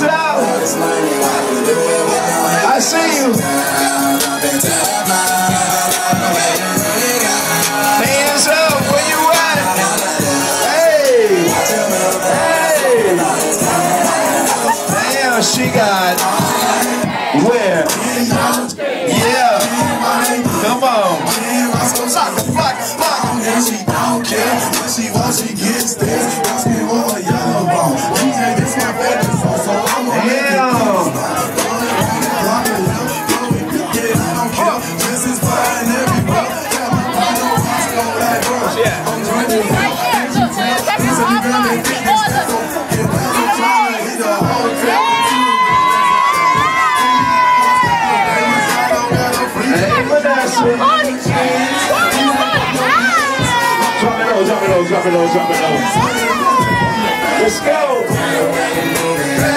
up. I see you. Hands up, where you at? Hey, hey. Damn, she got where? Yeah, come on. She don't care what she wants, she gets there. Ask me what a yellow bone. DJ, this my favorite song, so I'm gonna make it. This is fine, everybody. Drop it low. Let's go.